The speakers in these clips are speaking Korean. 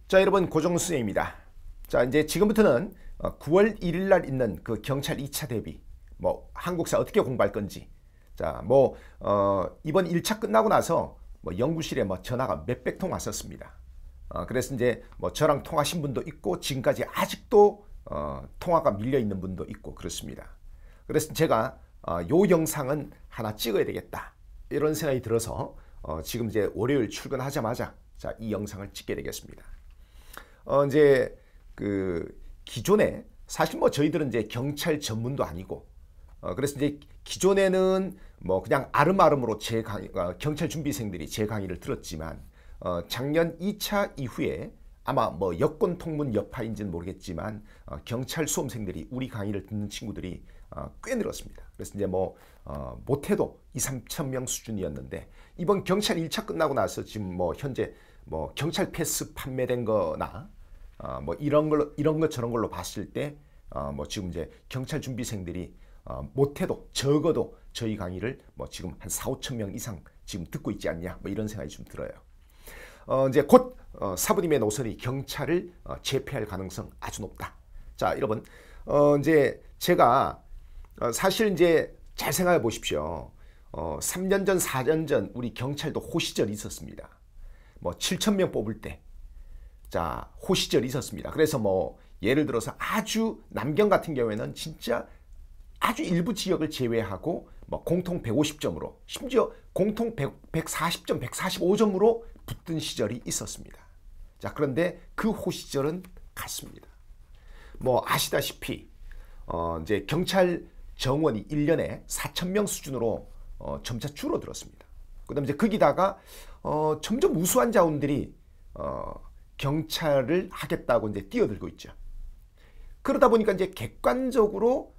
자, 여러분, 고정훈 선생님입니다. 자, 이제 지금부터는 9월 1일 날 있는 그 경찰 2차 대비, 한국사 어떻게 공부할 건지, 자, 이번 1차 끝나고 나서 연구실에 전화가 몇백 통 왔었습니다. 그래서 이제 저랑 통하신 분도 있고, 지금까지 아직도 통화가 밀려 있는 분도 있고 그렇습니다. 그래서 제가 요 영상은 하나 찍어야 되겠다, 이런 생각이 들어서 지금 이제 월요일 출근하자마자 자, 이 영상을 찍게 되겠습니다. 이제 기존에 사실 저희들은 이제 경찰 전문도 아니고, 그래서 이제 기존에는 그냥 아름아름으로 제 경찰 준비생들이 제 강의를 들었지만, 작년 2차 이후에 아마 여권 통문 여파인지는 모르겠지만 경찰 수험생들이 우리 강의를 듣는 친구들이 꽤 늘었습니다. 그래서 이제 못해도 2~3천 명 수준이었는데, 이번 경찰 1차 끝나고 나서 지금 현재 경찰 패스 판매된 거나 이런 거 저런 걸로 봤을 때 지금 이제 경찰 준비생들이 못해도 적어도 저희 강의를 지금 한 4~5천 명 이상 지금 듣고 있지 않냐, 이런 생각이 좀 들어요. 이제 곧 사부님의 노선이 경찰을 제패할 가능성 아주 높다. 자, 여러분, 이제 제가 사실 이제 잘 생각해 보십시오. 3년 전, 4년 전 우리 경찰도 호시절이 있었습니다. 7천 명 뽑을 때, 자, 호시절이 있었습니다. 그래서 예를 들어서 아주 남경 같은 경우에는 진짜 아주 일부 지역을 제외하고 공통 150점으로, 심지어 공통 140점, 145점으로 붙은 시절이 있었습니다. 자, 그런데 그 호시절은 갔습니다. 아시다시피 이제 경찰 정원이 1년에 4천 명 수준으로 점차 줄어들었습니다. 그다음에 이제 거기다가 점점 우수한 자원들이 경찰을 하겠다고 이제 뛰어들고 있죠. 그러다 보니까 이제 객관적으로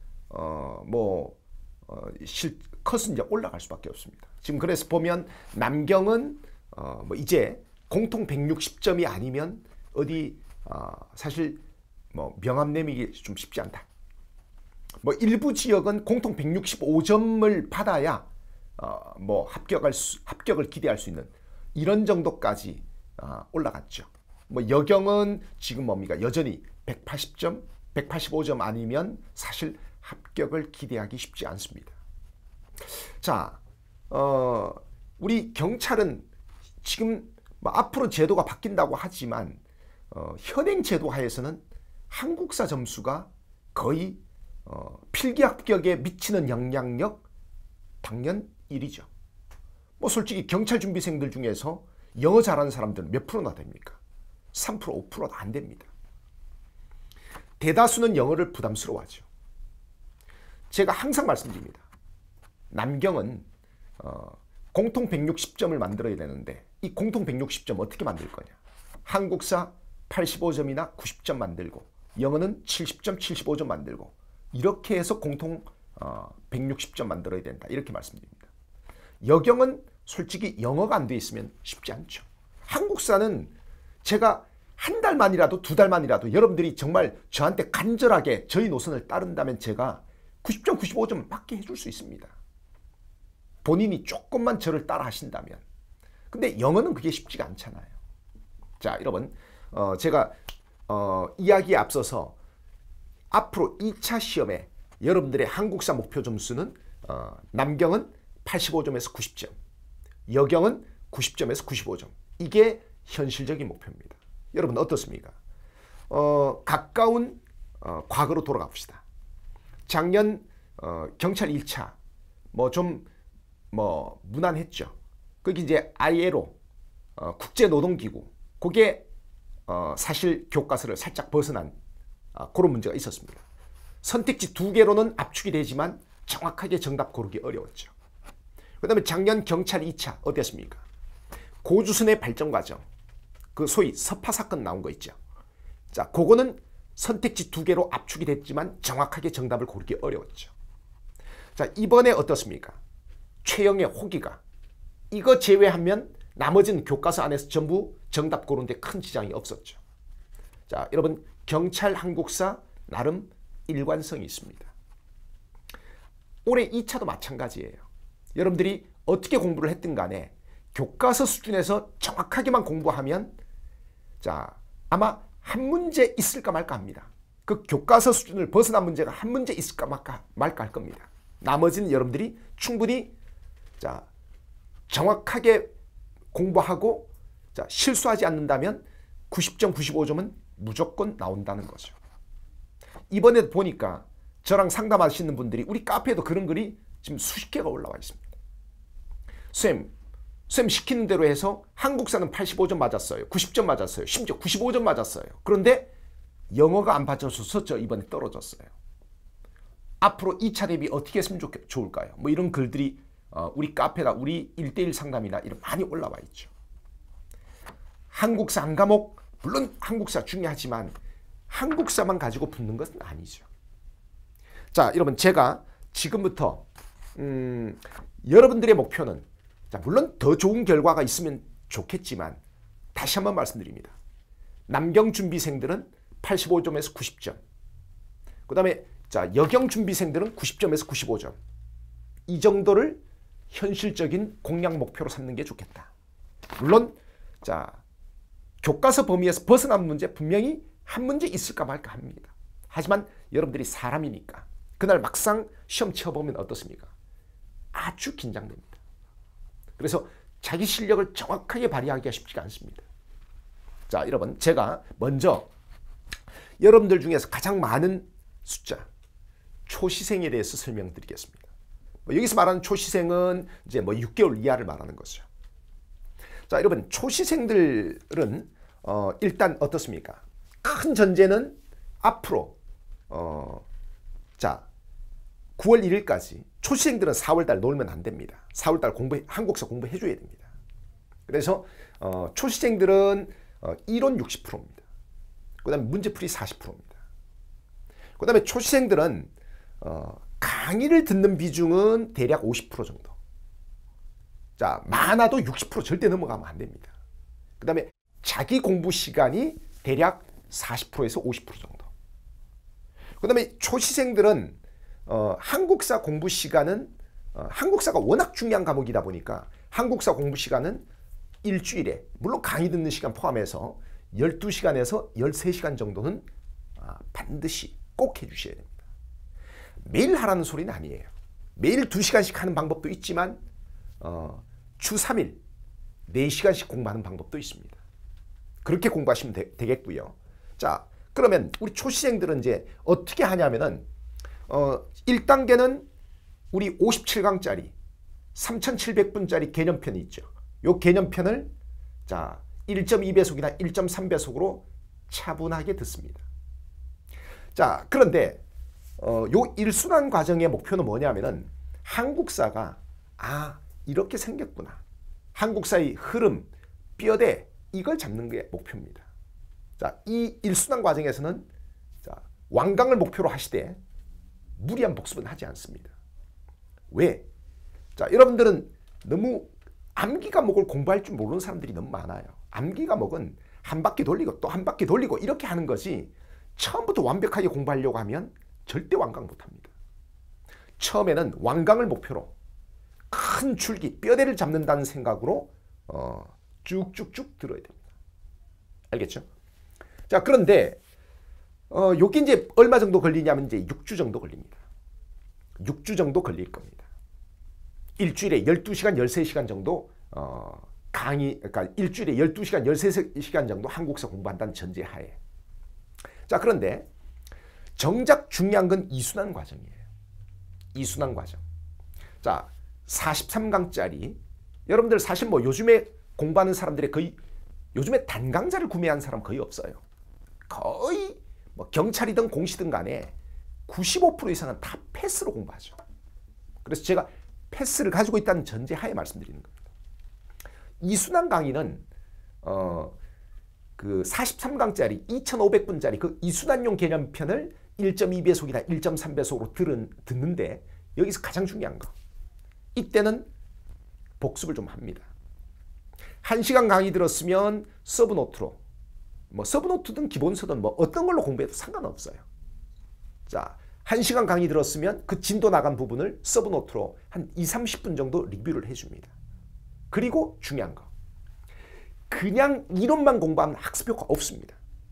컷은 이제 올라갈 수밖에 없습니다. 지금 그래서 보면 남경은 이제 공통 160점이 아니면 어디 사실 명함 내미기 좀 쉽지 않다. 일부 지역은 공통 165점을 받아야 합격을 기대할 수 있는 이런 정도까지 올라갔죠. 여경은 지금 여전히 180점, 185점 아니면 사실 합격을 기대하기 쉽지 않습니다. 자, 우리 경찰은 지금 앞으로 제도가 바뀐다고 하지만 현행 제도 하에서는 한국사 점수가 거의 필기 합격에 미치는 영향력 당연 1위죠. 솔직히 경찰 준비생들 중에서 영어 잘하는 사람들은 몇 프로나 됩니까? 3%, 5%도 안 됩니다. 대다수는 영어를 부담스러워하죠. 제가 항상 말씀드립니다. 남경은 공통 160점을 만들어야 되는데, 이 공통 160점 어떻게 만들 거냐? 한국사 85점이나 90점 만들고, 영어는 70점, 75점 만들고, 이렇게 해서 공통 160점 만들어야 된다, 이렇게 말씀드립니다. 여경은 솔직히 영어가 안 돼 있으면 쉽지 않죠. 한국사는 제가 한 달만이라도 두 달만이라도 여러분들이 정말 저한테 간절하게 저희 노선을 따른다면 제가 90점, 95점 맞게 해줄 수 있습니다. 본인이 조금만 저를 따라 하신다면. 근데 영어는 그게 쉽지가 않잖아요. 자, 여러분, 제가 이야기에 앞서서 앞으로 2차 시험에 여러분들의 한국사 목표 점수는 남경은 85점에서 90점, 여경은 90점에서 95점. 이게 현실적인 목표입니다. 여러분 어떻습니까? 가까운 과거로 돌아가 봅시다. 작년 경찰 1차 무난했죠. 거기 이제 ILO 국제노동기구, 그게 사실 교과서를 살짝 벗어난 그런 문제가 있었습니다. 선택지 2개로는 압축이 되지만 정확하게 정답 고르기 어려웠죠. 그 다음에 작년 경찰 2차 어땠습니까? 고주선의 발전 과정, 그 소위 서파 사건 나온 거 있죠. 자, 그거는 선택지 2개로 압축이 됐지만 정확하게 정답을 고르기 어려웠죠. 자, 이번에 어떻습니까? 최영의 호기가, 이거 제외하면 나머지는 교과서 안에서 전부 정답 고르는데 큰 지장이 없었죠. 자, 여러분, 경찰 한국사 나름 일관성이 있습니다. 올해 2차도 마찬가지예요. 여러분들이 어떻게 공부를 했든 간에 교과서 수준에서 정확하게만 공부하면, 자, 아마 한 문제 있을까 말까 합니다. 그 교과서 수준을 벗어난 문제가 한 문제 있을까 말까 할 겁니다. 나머지는 여러분들이 충분히 자, 정확하게 공부하고 자, 실수하지 않는다면 90점, 95점은 무조건 나온다는 거죠. 이번에도 보니까 저랑 상담하시는 분들이 우리 카페에도 그런 글이 지금 수십 개가 올라와 있습니다. 쌤 시키는 대로 해서 한국사는 85점 맞았어요. 90점 맞았어요. 심지어 95점 맞았어요. 그런데 영어가 안 받쳐줘서 저 이번에 떨어졌어요. 앞으로 2차 대비 어떻게 했으면 좋을까요? 뭐 이런 글들이 우리 카페나 우리 1대1 상담이나 이런 많이 올라와 있죠. 한국사 한 과목, 물론 한국사 중요하지만 한국사만 가지고 붙는 것은 아니죠. 자, 여러분 제가 지금부터 여러분들의 목표는 자, 물론 더 좋은 결과가 있으면 좋겠지만 다시 한번 말씀드립니다. 남경 준비생들은 85점에서 90점. 그 다음에 자, 여경 준비생들은 90점에서 95점. 이 정도를 현실적인 공략 목표로 삼는 게 좋겠다. 물론 자, 교과서 범위에서 벗어난 문제 분명히 한 문제 있을까 말까 합니다. 하지만 여러분들이 사람이니까 그날 막상 시험 쳐보면 어떻습니까? 아주 긴장됩니다. 그래서 자기 실력을 정확하게 발휘하기가 쉽지가 않습니다. 자, 여러분 제가 먼저 여러분들 중에서 가장 많은 숫자 초시생에 대해서 설명드리겠습니다. 여기서 말하는 초시생은 이제 뭐 6개월 이하를 말하는 거죠. 자, 여러분 초시생들은 일단 어떻습니까? 큰 전제는 앞으로 자 9월 1일까지 초시생들은 4월달 놀면 안 됩니다. 4월달 한국사 공부해줘야 됩니다. 그래서 초시생들은 이론 60%입니다. 그 다음에 문제풀이 40%입니다. 그 다음에 초시생들은 강의를 듣는 비중은 대략 50% 정도. 자, 많아도 60% 절대 넘어가면 안 됩니다. 그 다음에 자기 공부 시간이 대략 40%에서 50% 정도. 그 다음에 초시생들은 한국사 공부 시간은 한국사가 워낙 중요한 과목이다 보니까 한국사 공부 시간은 일주일에 물론 강의 듣는 시간 포함해서 12시간에서 13시간 정도는 반드시 꼭 해주셔야 됩니다. 매일 하라는 소리는 아니에요. 매일 2시간씩 하는 방법도 있지만 주 3일 4시간씩 공부하는 방법도 있습니다. 그렇게 공부하시면 되겠고요. 자, 그러면 우리 초시생들은 이제 어떻게 하냐면은 1단계는 우리 57강짜리 3700분짜리 개념편이 있죠. 요 개념편을 자 1.2배속이나 1.3배속으로 차분하게 듣습니다. 자, 그런데 요 일순환 과정의 목표는 뭐냐면은 한국사가 이렇게 생겼구나. 한국사의 흐름, 뼈대 이걸 잡는 게 목표입니다. 자, 이 일순환 과정에서는 자, 완강을 목표로 하시되 무리한 복습은 하지 않습니다. 왜? 자, 여러분들은 너무 암기 과목을 공부할 줄 모르는 사람들이 너무 많아요. 암기 과목은 한 바퀴 돌리고 또 한 바퀴 돌리고 이렇게 하는 것이 처음부터 완벽하게 공부하려고 하면 절대 완강 못합니다. 처음에는 완강을 목표로 큰 줄기, 뼈대를 잡는다는 생각으로 쭉쭉쭉 들어야 됩니다. 알겠죠? 자, 그런데 요게 이제 얼마 정도 걸리냐면 이제 6주 정도 걸립니다. 6주 정도 걸릴 겁니다. 일주일에 12시간, 13시간 정도 강의, 그러니까 일주일에 12시간, 13시간 정도 한국사 공부한다는 전제하에. 자, 그런데 정작 중요한 건 이순환 과정이에요. 이순환 과정. 자, 43강짜리 여러분들 사실 뭐 요즘에 공부하는 사람들의 거의 요즘에 단강자를 구매한 사람 거의 없어요. 거의 뭐 경찰이든 공시든 간에 95% 이상은 다 패스로 공부하죠. 그래서 제가 패스를 가지고 있다는 전제하에 말씀드리는 겁니다. 이순환 강의는 그 43강짜리 2500분짜리 그 이순환용 개념편을 1.2배속이나 1.3배속으로 듣는데 여기서 가장 중요한 거 이때는 복습을 좀 합니다. 1시간 강의 들었으면 서브노트로 뭐 서브노트든 기본서든 뭐 어떤 걸로 공부해도 상관없어요. 자, 1시간 강의 들었으면 그 진도 나간 부분을 서브노트로 한 20-30분 정도 리뷰를 해줍니다. 그리고 중요한 거 그냥 이론만 공부하면 학습 효과 없습니다.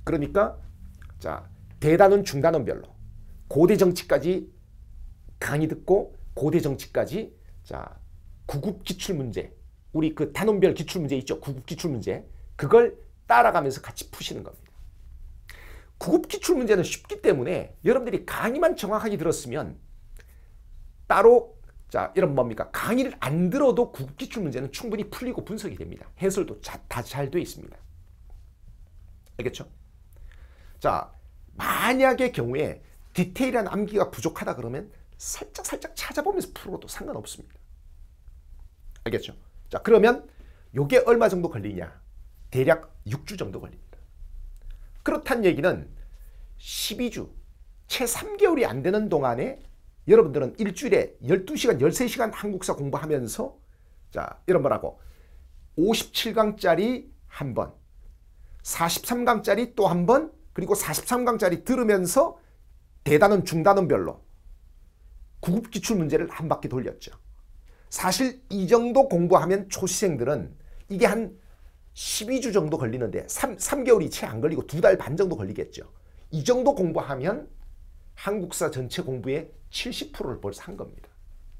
그러니까 자, 대단원 중단원별로 고대 정치까지 강의 듣고 고대 정치까지 자, 구급 기출 문제, 우리 그 단원별 기출 문제 있죠. 구급 기출 문제. 그걸 따라가면서 같이 푸시는 겁니다. 구급 기출 문제는 쉽기 때문에 여러분들이 강의만 정확하게 들었으면 따로 자, 이런 뭡니까? 강의를 안 들어도 구급 기출 문제는 충분히 풀리고 분석이 됩니다. 해설도 다 잘 돼 있습니다. 알겠죠? 자, 만약의 경우에 디테일한 암기가 부족하다 그러면 살짝 찾아보면서 풀어도 상관없습니다. 알겠죠? 자, 그러면 요게 얼마 정도 걸리냐? 대략 6주 정도 걸립니다. 그렇다는 얘기는 12주, 채 3개월이 안 되는 동안에 여러분들은 일주일에 12시간, 13시간 한국사 공부하면서 자, 이런 거라고 57강짜리 한 번, 43강짜리 또 한 번, 그리고 43강짜리 들으면서 대단원, 중단원별로 구급 기출 문제를 한 바퀴 돌렸죠. 사실 이 정도 공부하면 초시생들은 이게 한 12주 정도 걸리는데 3개월이 채 안 걸리고 2달 반 정도 걸리겠죠. 이 정도 공부하면 한국사 전체 공부의 70%를 벌써 한 겁니다.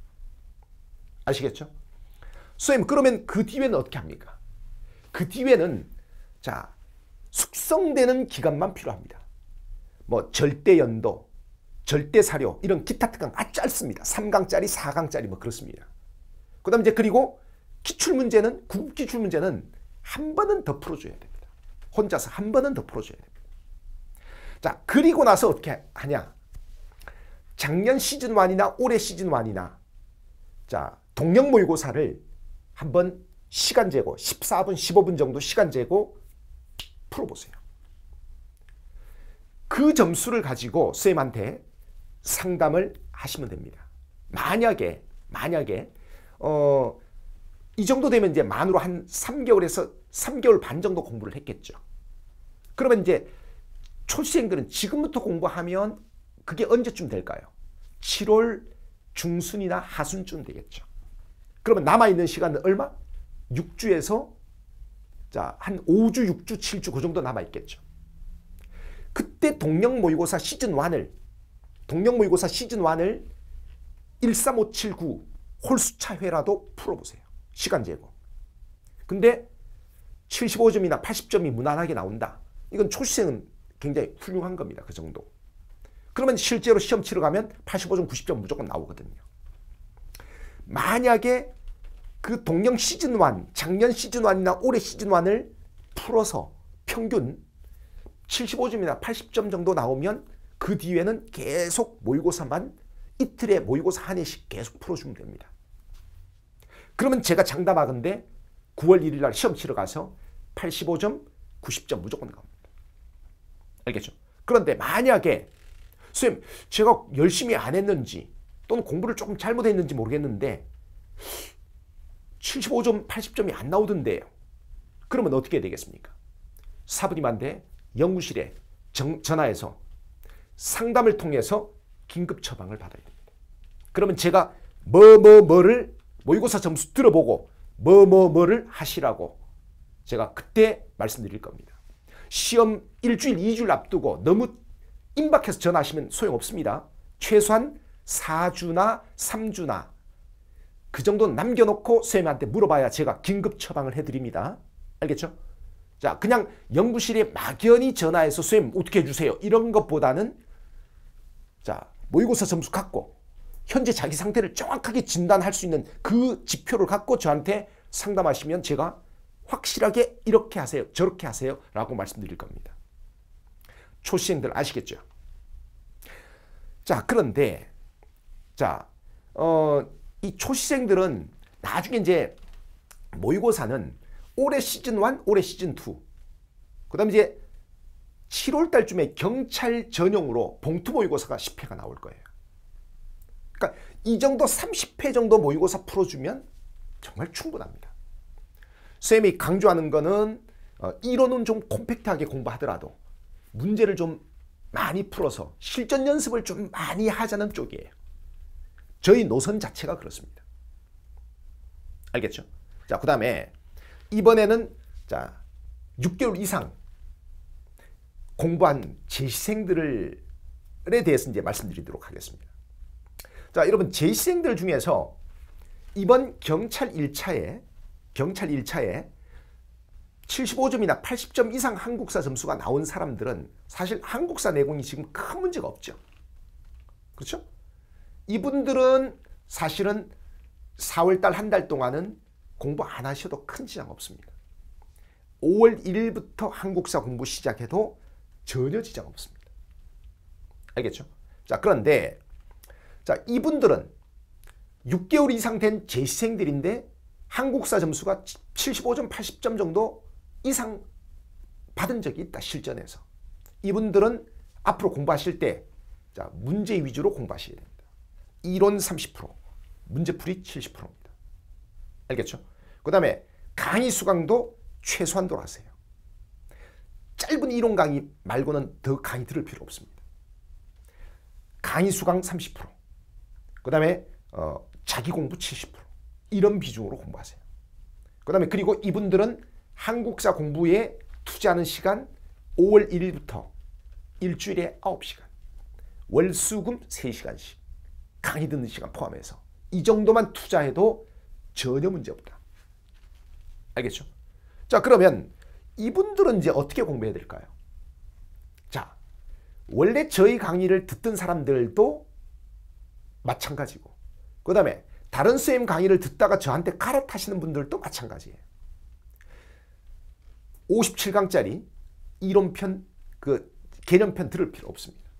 아시겠죠? 선생님, 그러면 그 뒤에는 어떻게 합니까? 그 뒤에는 자, 숙성되는 기간만 필요합니다. 뭐 절대연도, 절대사료 이런 기타 특강 아주 짧습니다. 3강짜리, 4강짜리 뭐 그렇습니다. 그 다음에 이제 그리고 기출문제는, 구급 기출문제는 한 번은 더 풀어줘야 됩니다. 혼자서 한 번은 더 풀어줘야 됩니다. 자, 그리고 나서 어떻게 하냐? 작년 시즌1이나 올해 시즌1이나 자, 동영 모의고사를 한번 시간 재고 14분, 15분 정도 시간 재고 풀어보세요. 그 점수를 가지고 선생님한테 상담을 하시면 됩니다. 만약에 이 정도 되면 이제 만으로 한 3개월에서 3개월 반 정도 공부를 했겠죠. 그러면 이제 초시생들은 지금부터 공부하면 그게 언제쯤 될까요? 7월 중순이나 하순쯤 되겠죠. 그러면 남아있는 시간은 얼마? 6주에서 자, 한 5주, 6주, 7주 그 정도 남아있겠죠. 그때 동영 모의고사 시즌1을 13579 홀수차회라도 풀어보세요. 시간 재고. 근데 75점이나 80점이 무난하게 나온다. 이건 초시생은 굉장히 훌륭한 겁니다. 그 정도. 그러면 실제로 시험 치러 가면 85점, 90점 무조건 나오거든요. 만약에 그 동영 시즌1, 작년 시즌1이나 올해 시즌1을 풀어서 평균 75점이나 80점 정도 나오면 그 뒤에는 계속 모의고사만 이틀에 모의고사 한 회씩 계속 풀어주면 됩니다. 그러면 제가 장담하건대 9월 1일 날 시험 치러 가서 85점, 90점 무조건 나옵니다. 알겠죠? 그런데 만약에 선생님, 제가 열심히 안 했는지 또는 공부를 조금 잘못했는지 모르겠는데 75점, 80점이 안 나오던데요. 그러면 어떻게 해야 되겠습니까? 사부님한테 연구실에 전화해서 상담을 통해서 긴급 처방을 받아야 됩니다. 그러면 제가 뭐를 모의고사 점수 들어보고 뭐를 하시라고 제가 그때 말씀드릴 겁니다. 시험 일주일, 2주를 앞두고 너무 임박해서 전화하시면 소용없습니다. 최소한 4주나 3주나 그 정도는 남겨놓고 선생님한테 물어봐야 제가 긴급 처방을 해드립니다. 알겠죠? 자, 그냥 연구실에 막연히 전화해서 선생님 어떻게 해주세요 이런 것보다는 자, 모의고사 점수 갖고 현재 자기 상태를 정확하게 진단할 수 있는 그 지표를 갖고 저한테 상담하시면 제가 확실하게 이렇게 하세요 저렇게 하세요 라고 말씀드릴 겁니다. 초시생들 아시겠죠? 자, 그런데 자, 이 초시생들은 나중에 이제 모의고사는 올해 시즌1, 올해 시즌2 그 다음에 이제 7월 달쯤에 경찰 전용으로 봉투 모의고사가 10회가 나올 거예요. 그러니까 이 정도 30회 정도 모의고사 풀어주면 정말 충분합니다. 쌤이 강조하는 거는 이론은 좀 콤팩트하게 공부하더라도 문제를 좀 많이 풀어서 실전 연습을 좀 많이 하자는 쪽이에요. 저희 노선 자체가 그렇습니다. 알겠죠? 자, 그 다음에 이번에는 자 6개월 이상 공부한 재시생들에 대해서 이제 말씀드리도록 하겠습니다. 자, 여러분 재시생들 중에서 이번 경찰 1차에 75점이나 80점 이상 한국사 점수가 나온 사람들은 사실 한국사 내공이 지금 큰 문제가 없죠. 그렇죠? 이분들은 사실은 4월달 한 달 동안은 공부 안 하셔도 큰 지장 없습니다. 5월 1일부터 한국사 공부 시작해도 전혀 지장 없습니다. 알겠죠? 자, 그런데 자, 이분들은 6개월 이상 된 재시생들인데 한국사 점수가 75점, 80점 정도 이상 받은 적이 있다, 실전에서. 이분들은 앞으로 공부하실 때 자, 문제 위주로 공부하셔야 됩니다. 이론 30%, 문제풀이 70%입니다. 알겠죠? 그 다음에 강의 수강도 최소한도로 하세요. 짧은 이론 강의 말고는 더 강의 들을 필요 없습니다. 강의 수강 30%, 그 다음에 자기 공부 70%, 이런 비중으로 공부하세요. 그 다음에 그리고 이분들은 한국사 공부에 투자하는 시간 5월 1일부터 일주일에 9시간, 월수금 3시간씩 강의 듣는 시간 포함해서 이 정도만 투자해도 전혀 문제 없다. 알겠죠? 자, 그러면 이분들은 이제 어떻게 공부해야 될까요? 자, 원래 저희 강의를 듣던 사람들도 마찬가지고, 그 다음에 다른 선생님 강의를 듣다가 저한테 갈아타시는 분들도 마찬가지예요. 57강짜리 이론편, 그 개념편 들을 필요 없습니다.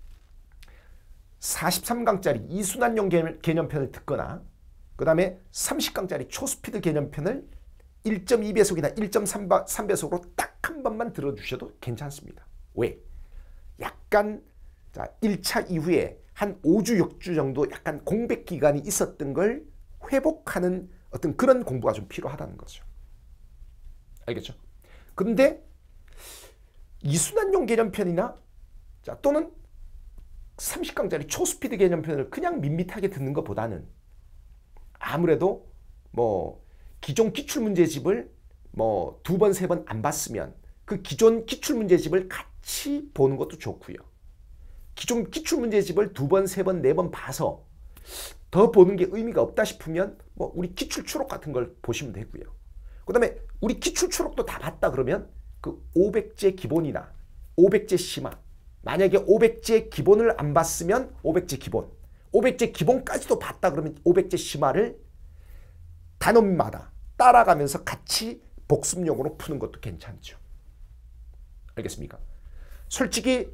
43강짜리 이순환용 개념편을 듣거나, 그 다음에 30강짜리 초스피드 개념편을 1.2배속이나 1.3배속으로 딱 한 번만 들어주셔도 괜찮습니다. 왜? 약간 자, 1차 이후에 한 5주, 6주 정도 약간 공백 기간이 있었던 걸 회복하는 어떤 그런 공부가 좀 필요하다는 거죠. 알겠죠? 근데 이순환용 개념편이나 자, 또는 30강짜리 초스피드 개념편을 그냥 밋밋하게 듣는 것보다는 아무래도 뭐 기존 기출문제집을 뭐 2번, 3번 안 봤으면 그 기존 기출문제집을 같이 보는 것도 좋고요. 기존 기출문제집을 2번, 3번, 4번 봐서 더 보는 게 의미가 없다 싶으면 뭐 우리 기출추록 같은 걸 보시면 되고요. 그 다음에 우리 기출추록도 다 봤다 그러면 그 500제 기본이나 500제 심화, 만약에 500제 기본을 안 봤으면 500제 기본, 500제 기본까지도 봤다 그러면 500제 심화를 단원마다 따라가면서 같이 복습용으로 푸는 것도 괜찮죠. 알겠습니까? 솔직히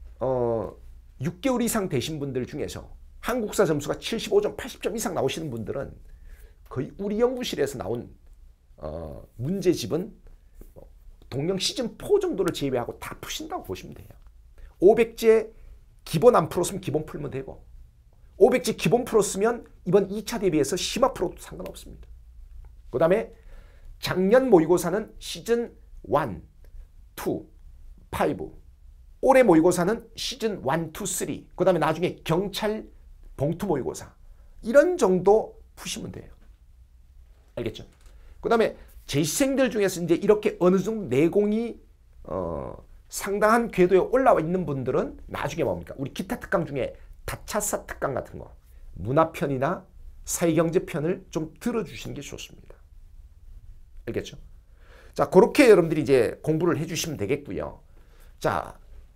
6개월 이상 되신 분들 중에서 한국사 점수가 75점, 80점 이상 나오시는 분들은 거의 우리 연구실에서 나온 문제집은 동영 시즌4 정도를 제외하고 다 푸신다고 보시면 돼요. 500제 기본 안 풀었으면 기본 풀면 되고, 500제 기본 풀었으면 이번 2차 대비해서 심화 풀어도 상관없습니다. 그 다음에 작년 모의고사는 시즌 1, 2, 5, 올해 모의고사는 시즌 1, 2, 3, 그 다음에 나중에 경찰 봉투 모의고사, 이런 정도 푸시면 돼요. 알겠죠? 그 다음에 재시생들 중에서 이제 이렇게 어느 정도 내공이 상당한 궤도에 올라와 있는 분들은 나중에 뭡니까? 우리 기타 특강 중에 다차사 특강 같은 거, 문화편이나 사회경제편을 좀 들어주시는 게 좋습니다. 알겠죠? 자, 그렇게 여러분들이 이제 공부를 해주시면 되겠고요. 자,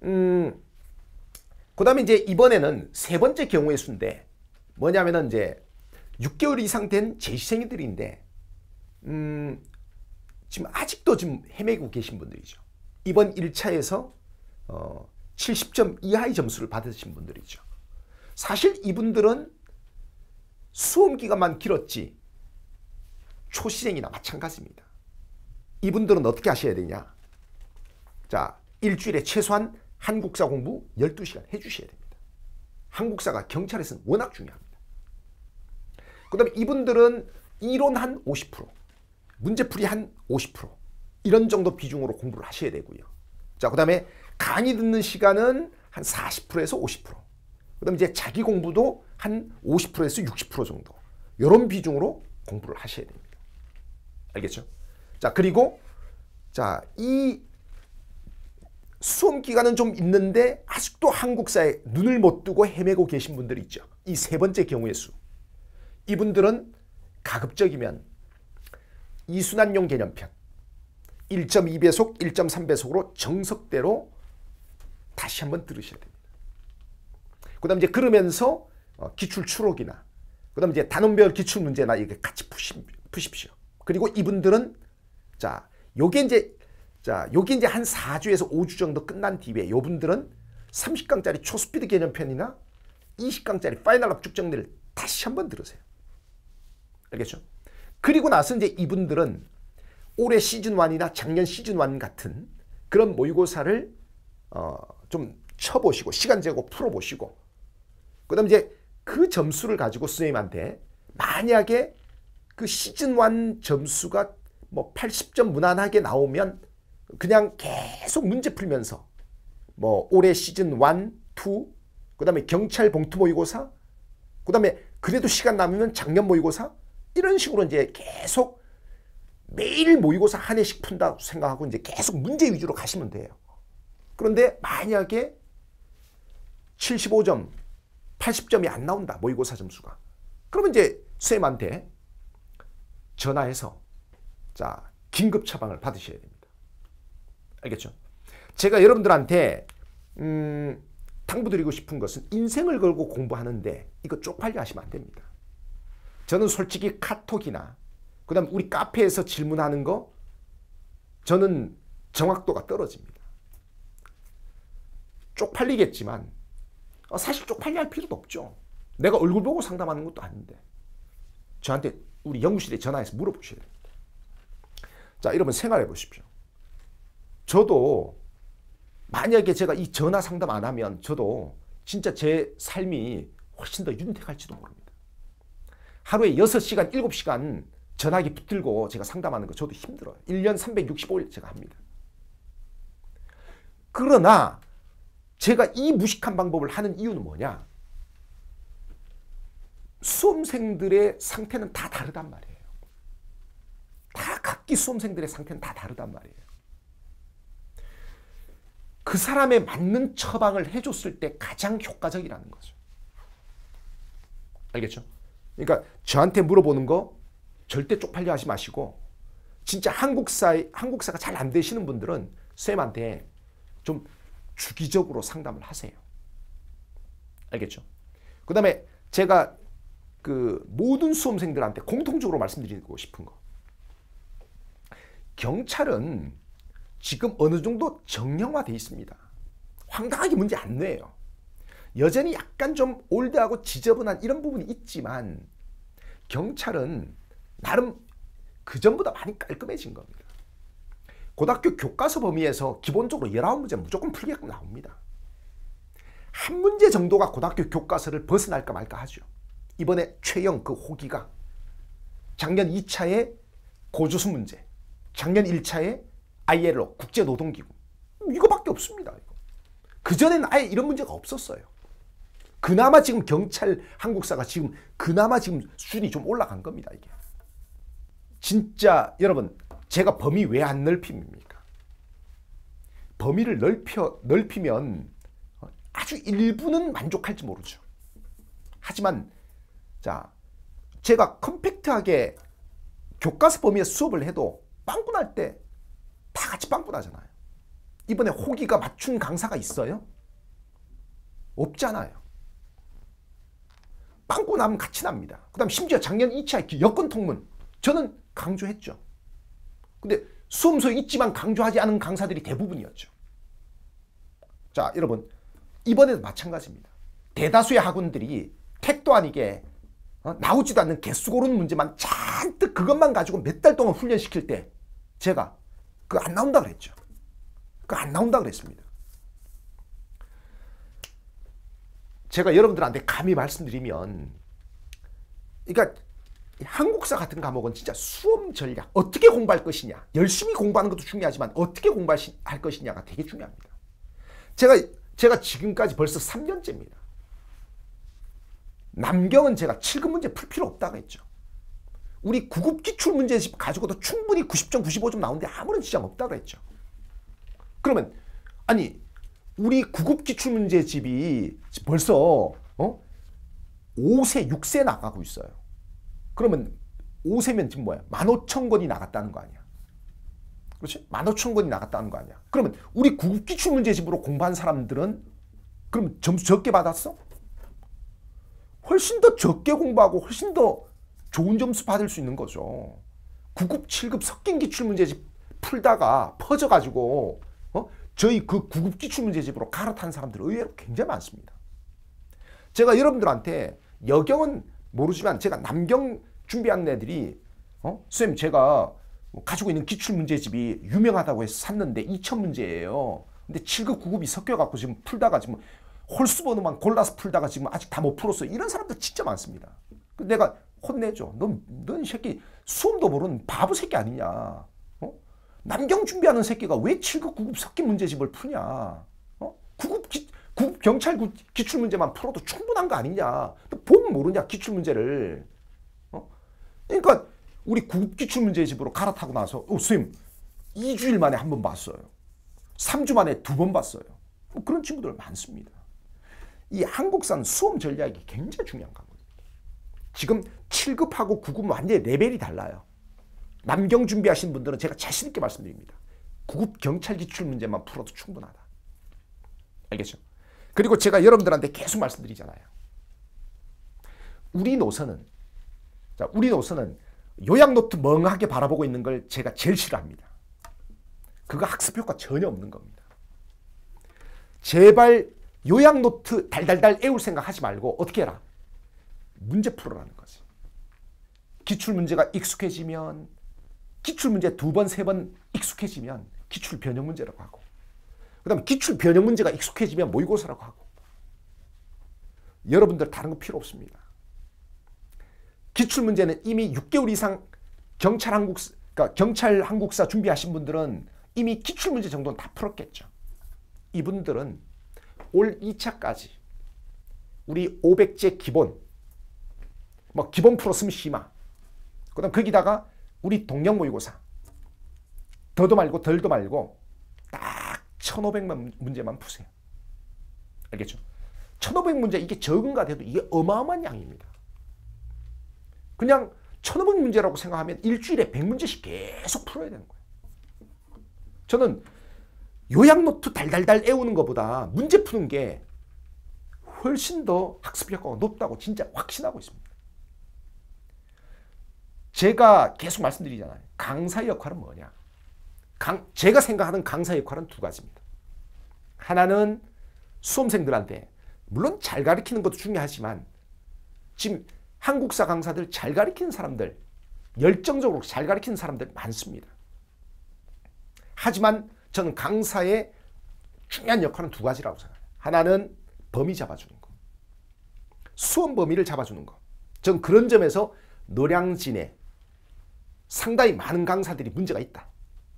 그 다음에 이제 이번에는 세 번째 경우의 수인데 뭐냐면은 이제 6개월 이상 된 재시생들인데 지금 아직도 지금 헤매고 계신 분들이죠. 이번 1차에서 70점 이하의 점수를 받으신 분들이죠. 사실 이분들은 수험 기간만 길었지 초시생이나 마찬가지입니다. 이분들은 어떻게 하셔야 되냐? 자, 일주일에 최소한 한국사 공부 12시간 해주셔야 됩니다. 한국사가 경찰에서는 워낙 중요합니다. 그 다음에 이분들은 이론 한 50%, 문제풀이 한 50%, 이런 정도 비중으로 공부를 하셔야 되고요. 자, 그 다음에 강의 듣는 시간은 한 40%에서 50%, 그 다음에 이제 자기 공부도 한 50%에서 60% 정도, 이런 비중으로 공부를 하셔야 됩니다. 알겠죠? 자, 그리고 자, 이 수험 기간은 좀 있는데 아직도 한국사에 눈을 못 뜨고 헤매고 계신 분들이 있죠. 이 세 번째 경우의 수. 이분들은 가급적이면 이순환용 개념편 1.2배속, 1.3배속으로 정석대로 다시 한번 들으셔야 됩니다. 그 다음 이제 그러면서 기출 추록이나 그 다음 이제 단원별 기출 문제나 이게 같이 푸십시오. 그리고 이분들은 요게 이제 한 4주에서 5주 정도 끝난 뒤에 요분들은 30강짜리 초스피드 개념편이나 20강짜리 파이널 압축 정리를 다시 한번 들으세요. 알겠죠? 그리고 나서 이제 이분들은 올해 시즌1이나 작년 시즌1 같은 그런 모의고사를 좀 쳐보시고 시간 재고 풀어보시고 그 다음 이제 그 점수를 가지고 선생님한테 만약에 그 시즌1 점수가 뭐 80점 무난하게 나오면 그냥 계속 문제 풀면서 뭐 올해 시즌1, 2, 그 다음에 경찰 봉투 모의고사, 그 다음에 그래도 시간 남으면 작년 모의고사 이런 식으로 이제 계속 매일 모의고사 한 해씩 푼다고 생각하고 이제 계속 문제 위주로 가시면 돼요. 그런데 만약에 75점, 80점이 안 나온다. 모의고사 점수가. 그러면 이제 선생님한테 전화해서 긴급 처방을 받으셔야 됩니다. 알겠죠? 제가 여러분들한테 당부드리고 싶은 것은 인생을 걸고 공부하는데 이거 쪽팔려 하시면 안 됩니다. 저는 솔직히 카톡이나 그 다음 우리 카페에서 질문하는 거 저는 정확도가 떨어집니다. 쪽팔리겠지만 사실 쪽팔려 할 필요도 없죠. 내가 얼굴 보고 상담하는 것도 아닌데 저한테 우리 연구실에 전화해서 물어보셔야 됩니다. 자, 여러분 생각해 보십시오. 저도 만약에 제가 이 전화 상담 안 하면 저도 진짜 제 삶이 훨씬 더 윤택할지도 모릅니다. 하루에 6시간, 7시간 전화기 붙들고 제가 상담하는 거 저도 힘들어요. 1년 365일 제가 합니다. 그러나 제가 이 무식한 방법을 하는 이유는 뭐냐? 수험생들의 상태는 다 다르단 말이에요. 다 각기 수험생들의 상태는 다 다르단 말이에요. 그 사람에 맞는 처방을 해줬을 때 가장 효과적이라는 거죠. 알겠죠? 그러니까 저한테 물어보는 거 절대 쪽팔려 하지 마시고 진짜 한국사가 잘 안 되시는 분들은 쌤한테 좀 주기적으로 상담을 하세요. 알겠죠? 그 다음에 제가 그 모든 수험생들한테 공통적으로 말씀드리고 싶은 거. 경찰은 지금 어느 정도 정형화되어 있습니다. 황당하게 문제 안 내요. 여전히 약간 좀 올드하고 지저분한 이런 부분이 있지만 경찰은 나름 그전보다 많이 깔끔해진 겁니다. 고등학교 교과서 범위에서 기본적으로 19문제 무조건 풀게끔 나옵니다. 한 문제 정도가 고등학교 교과서를 벗어날까 말까 하죠. 이번에 최영 그 호기가 작년 2차에 고조수 문제, 작년 1차에 ILO 국제노동기구 이거밖에 없습니다. 그전에는 아예 이런 문제가 없었어요. 그나마 지금 경찰 한국사가 지금 그나마 지금 수준이 좀 올라간 겁니다. 이게 진짜 여러분 제가 범위 왜 안 넓힙니까? 범위를 넓히면 아주 일부는 만족할지 모르죠. 하지만 제가 컴팩트하게 교과서 범위에서 수업을 해도 빵꾸날 때 다 같이 빵꾸나잖아요. 이번에 호기가 맞춘 강사가 있어요? 없잖아요. 빵꾸나면 같이 납니다. 그 다음 심지어 작년 2차 여권 통문 저는 강조했죠. 근데 수험소에 있지만 강조하지 않은 강사들이 대부분이었죠. 자, 여러분 이번에도 마찬가지입니다. 대다수의 학원들이 택도 아니게 나오지도 않는 개수 고르는 문제만 잔뜩 그것만 가지고 몇 달 동안 훈련시킬 때 제가 그거 안 나온다 그랬죠. 그거 안 나온다 그랬습니다. 제가 여러분들한테 감히 말씀드리면 그러니까 한국사 같은 과목은 진짜 수험 전략 어떻게 공부할 것이냐 열심히 공부하는 것도 중요하지만 어떻게 공부할 것이냐가 되게 중요합니다. 제가 지금까지 벌써 3년째입니다. 남경은 제가 7급 문제 풀 필요 없다고 했죠. 우리 9급 기출문제집 가지고도 충분히 90점, 95점 나오는데 아무런 지장 없다고 했죠. 그러면 아니 우리 구급 기출문제집이 벌써 5세, 6세 나가고 있어요. 그러면 5세면 지금 뭐야? 15,000권이 나갔다는 거 아니야. 그렇지? 15,000권이 나갔다는 거 아니야. 그러면 우리 구급 기출문제집으로 공부한 사람들은 그럼 점수 적게 받았어? 훨씬 더 적게 공부하고 훨씬 더 좋은 점수 받을 수 있는 거죠. 9급, 7급 섞인 기출문제집 풀다가 퍼져가지고 저희 그 9급 기출문제집으로 갈아탄 사람들 의외로 굉장히 많습니다. 제가 여러분들한테 여경은 모르지만 제가 남경 준비하는 애들이 선생님 제가 가지고 있는 기출문제집이 유명하다고 해서 샀는데 2,000문제예요. 근데 7급, 9급이 섞여갖고 지금 풀다가 지금 홀수번호만 골라서 풀다가 지금 아직 다 못 풀었어요. 이런 사람들 진짜 많습니다. 내가 혼내죠. 넌 이 새끼 수험도 모르는 바보 새끼 아니냐. 남경 준비하는 새끼가 왜 7급, 9급 섞인 문제집을 푸냐. 9급 경찰 기출문제만 풀어도 충분한 거 아니냐. 보면 모르냐 기출문제를. 그러니까 우리 9급 기출문제집으로 갈아타고 나서 선생님 2주일 만에 한 번 봤어요. 3주 만에 2번 봤어요. 그런 친구들 많습니다. 이 한국사는 수험 전략이 굉장히 중요한 거거든요. 지금 7급하고 9급은 완전히 레벨이 달라요. 남경 준비하신 분들은 제가 자신 있게 말씀드립니다. 9급 경찰 기출문제만 풀어도 충분하다. 알겠죠? 그리고 제가 여러분들한테 계속 말씀드리잖아요. 우리 노선은 요약노트 멍하게 바라보고 있는 걸 제가 제일 싫어합니다. 그거 학습 효과 전혀 없는 겁니다. 제발 요약노트 달달달 애울 생각 하지 말고 어떻게 해라? 문제 풀어라는 거지. 기출문제가 익숙해지면 기출문제 2번, 3번 익숙해지면 기출 변형 문제라고 하고 그 다음에 기출 변형 문제가 익숙해지면 모의고사라고 하고 여러분들 다른 거 필요 없습니다. 기출문제는 이미 6개월 이상 경찰 한국사 준비하신 분들은 이미 기출문제 정도는 다 풀었겠죠. 이분들은 올 2차까지 우리 500제 기본 기본 풀었으면 심화 그 다음 거기다가 우리 동영 모의고사 더도 말고 덜도 말고 딱 1,500만 문제만 푸세요. 알겠죠? 1,500문제 이게 적은가 돼도 이게 어마어마한 양입니다. 그냥 1,500문제라고 생각하면 일주일에 100문제씩 계속 풀어야 되는 거예요. 저는 요약노트 달달달 애우는 것보다 문제 푸는 게 훨씬 더 학습 효과가 높다고 진짜 확신하고 있습니다. 제가 계속 말씀드리잖아요. 강사의 역할은 뭐냐? 제가 생각하는 강사의 역할은 2가지입니다. 하나는 수험생들한테 물론 잘 가르치는 것도 중요하지만 지금 한국사 강사들 잘 가르치는 사람들 열정적으로 잘 가르치는 사람들 많습니다. 하지만 저는 강사의 중요한 역할은 2가지라고 생각해요. 하나는 범위 잡아주는 거. 수험 범위를 잡아주는 거. 전 그런 점에서 노량진에 상당히 많은 강사들이 문제가 있다.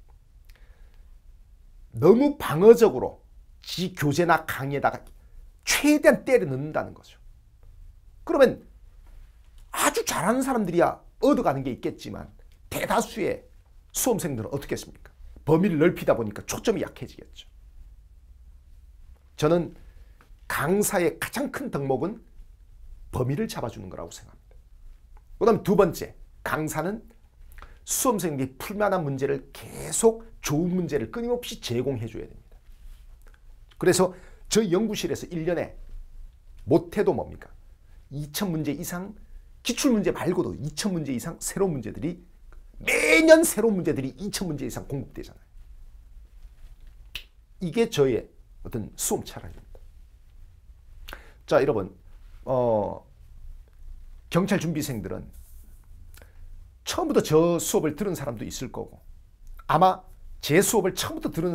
너무 방어적으로 지 교재나 강의에다가 최대한 때려 넣는다는 거죠. 그러면 아주 잘하는 사람들이야 얻어가는 게 있겠지만 대다수의 수험생들은 어떻게 했습니까? 범위를 넓히다 보니까 초점이 약해지겠죠. 저는 강사의 가장 큰 덕목은 범위를 잡아주는 거라고 생각합니다. 그 다음 2번째, 강사는 수험생들이 풀만한 문제를 계속 좋은 문제를 끊임없이 제공해 줘야 됩니다. 그래서 저희 연구실에서 1년에 못해도 뭡니까? 2,000문제 이상 기출문제 말고도 2,000문제 이상 새로운 문제들이 매년 새로운 문제들이 2,000문제 이상 공급되잖아요. 이게 저의 어떤 수험 철학입니다. 자, 여러분 경찰 준비생들은 처음부터 저 수업을 들은 사람도 있을 거고 아마 제 수업을 처음부터 들은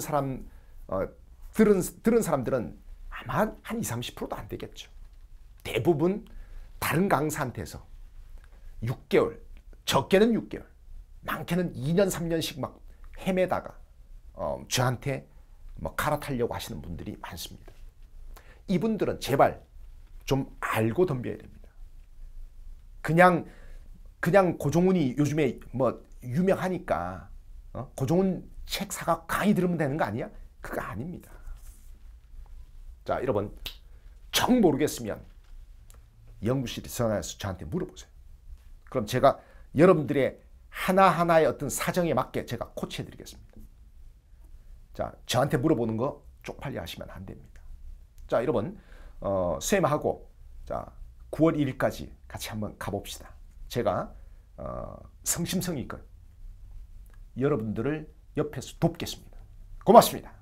사람들은 아마 한 20, 30%도 안 되겠죠. 대부분 다른 강사한테서 6개월, 적게는 6개월, 많게는 2년, 3년씩 막 헤매다가 저한테 갈아타려고 하시는 분들이 많습니다. 이분들은 제발 좀 알고 덤벼야 됩니다. 그냥 고종훈이 요즘에 유명하니까 고종훈 책 사가 강의 들으면 되는 거 아니야? 그거 아닙니다. 자, 여러분 정 모르겠으면 연구실에 전화해서 저한테 물어보세요. 그럼 제가 여러분들의 하나하나의 어떤 사정에 맞게 제가 코치해 드리겠습니다. 자, 저한테 물어보는 거 쪽팔려 하시면 안 됩니다. 자, 여러분 쌤하고 자 9월 1일까지 같이 한번 가봅시다. 제가 성심성의껏 여러분들을 옆에서 돕겠습니다. 고맙습니다.